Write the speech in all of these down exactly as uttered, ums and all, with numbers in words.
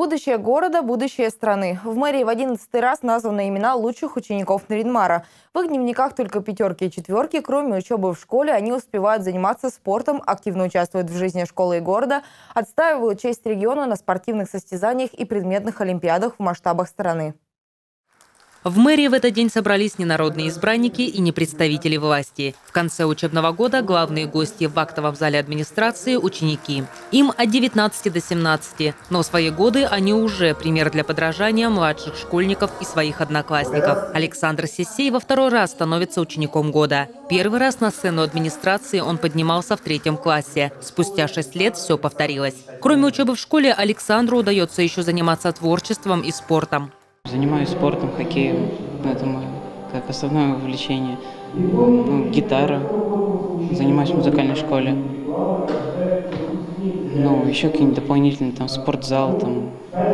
Будущее города, будущее страны. В мэрии в одиннадцатый раз названы имена лучших учеников Нарьян-Мара. В их дневниках только пятерки и четверки. Кроме учебы в школе, они успевают заниматься спортом, активно участвуют в жизни школы и города, отстаивают честь региона на спортивных состязаниях и предметных олимпиадах в масштабах страны. В мэрии в этот день собрались не народные избранники и не представители власти. В конце учебного года главные гости в актовом зале администрации – ученики. Им от девятнадцати до семнадцати, но в свои годы они уже пример для подражания младших школьников и своих одноклассников. Александр Сисей во второй раз становится учеником года. Первый раз на сцену администрации он поднимался в третьем классе. Спустя шесть лет все повторилось. Кроме учебы в школе, Александру удается еще заниматься творчеством и спортом. Занимаюсь спортом, хоккеем, это мое как основное увлечение. Ну, гитара, занимаюсь в музыкальной школе. Ну, еще какие-нибудь дополнительные, там, спортзал, там,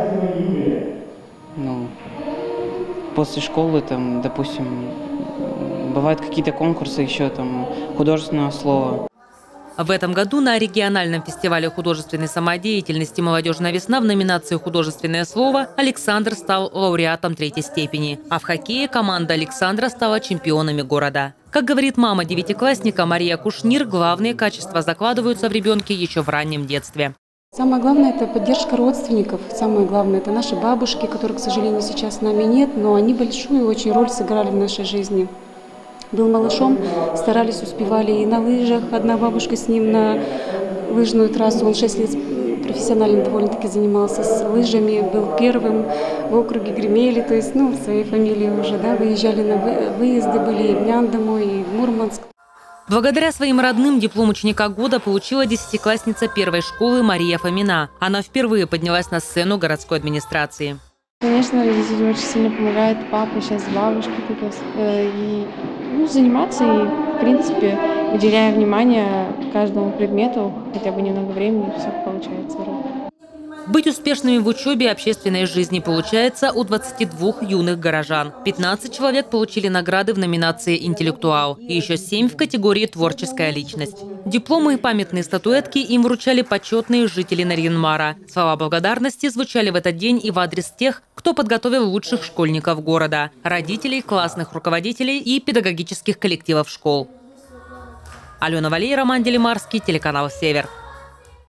ну, после школы, там, допустим, бывают какие-то конкурсы еще, там, художественного слова. В этом году на региональном фестивале художественной самодеятельности «Молодежная весна» в номинации «Художественное слово» Александр стал лауреатом третьей степени. А в хоккее команда Александра стала чемпионами города. Как говорит мама девятиклассника Мария Кушнир, главные качества закладываются в ребенке еще в раннем детстве. Самое главное – это поддержка родственников. Самое главное – это наши бабушки, которых, к сожалению, сейчас с нами нет, но они большую очень роль сыграли в нашей жизни. Был малышом, старались, успевали и на лыжах. Одна бабушка с ним на лыжную трассу. Он шесть лет профессионально довольно-таки занимался с лыжами. Был первым в округе Гремели, то есть, ну, в своей фамилии уже, да, выезжали на выезды, были и в Нян домой, и в Мурманск. Благодаря своим родным диплом ученика года получила десятиклассница первой школы Мария Фомина. Она впервые поднялась на сцену городской администрации. Конечно, родители очень сильно помогают, папа, сейчас бабушка, и ну, заниматься, и, в принципе, уделяя внимание каждому предмету, хотя бы немного времени, все получается. Быть успешными в учебе и общественной жизни получается у двадцати двух юных горожан. пятнадцать человек получили награды в номинации «Интеллектуал» и еще семь в категории «Творческая личность». Дипломы и памятные статуэтки им вручали почетные жители Нарьян-Мара. Слова благодарности звучали в этот день и в адрес тех, кто подготовил лучших школьников города, родителей, классных руководителей и педагогических коллективов школ. Алена Валей, Роман Делимарский, телеканал «Север».